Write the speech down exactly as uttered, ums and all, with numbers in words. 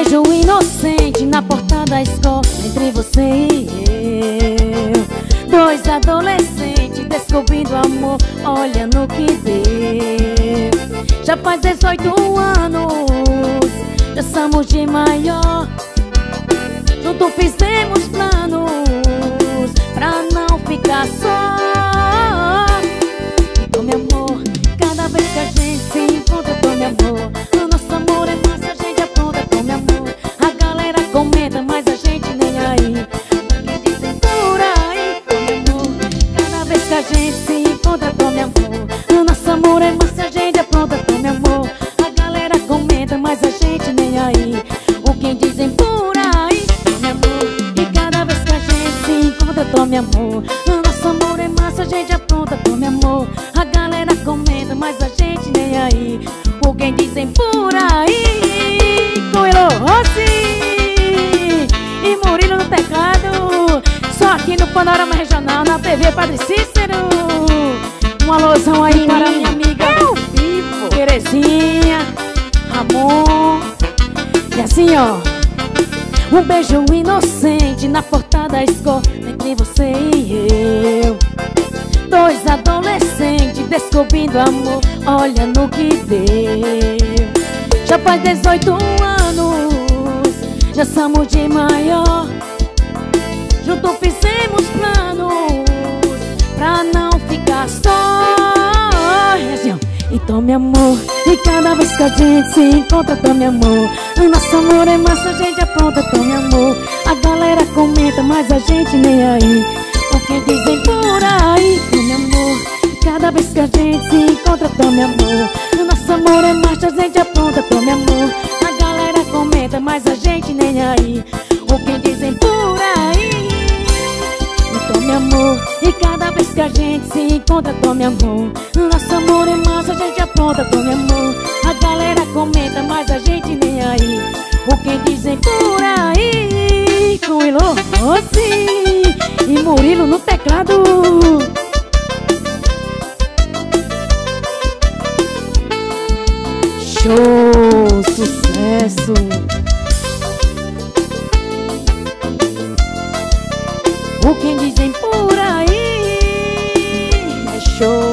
beijo inocente na porta da escola, entre você e eu. Dois adolescentes descobrindo amor, olha no que deu. Já faz dezoito anos, já somos de maior. Juntos fizemos planos pra não ficar só. Então, meu amor, cada vez que a gente se encontra, então, meu amor, o nosso amor é massa, a gente apronta, então, meu amor. A galera comenta, mas a gente nem aí. O que dizem por aí, então, meu amor, cada vez que a gente se encontra, então, meu amor, o nosso amor é massa, a gente apronta, então, meu amor. A galera comenta, mas a gente nem aí. O que dizem por aí, meu amor, e cada vez que a gente se encontra, tô, meu amor, o nosso amor é massa, a gente apronta, tô, meu amor. A galera comenta, mas a gente nem aí. O que dizem por aí, com Elô Rossi e Murilo no teclado. Só aqui no Panorama Regional, na T V Padre Cícero. Um alôzão aí para minha amiga ao vivo, Terezinha, Ramon. E assim, ó, um beijo inocente na porta da escola, entre você e eu. Dois adolescentes descobrindo amor, olha no que deu. Já faz dezoito anos, já somos de maior. Juntos fizemos planos pra não ficar só. E assim, ó, então, meu amor, e cada vez que a gente se encontra, então, meu amor, o nosso amor é massa, a gente apronta, então, meu amor. A galera comenta, mas a gente nem aí. O que dizem por aí, então, meu amor, cada vez que a gente se encontra, então, meu amor, o nosso amor é massa, a gente apronta, então, meu amor. A galera comenta, mas a gente nem aí. O que dizem por aí, então, meu amor, e cada vez que a gente se encontra, então, meu amor, o nosso amor é massa, a gente apronta, então, meu amor. A galera comenta, mas a gente nem aí. O que dizem por aí, com Elô Rossi e Murilo no teclado. Show, sucesso. O que dizem por aí é show.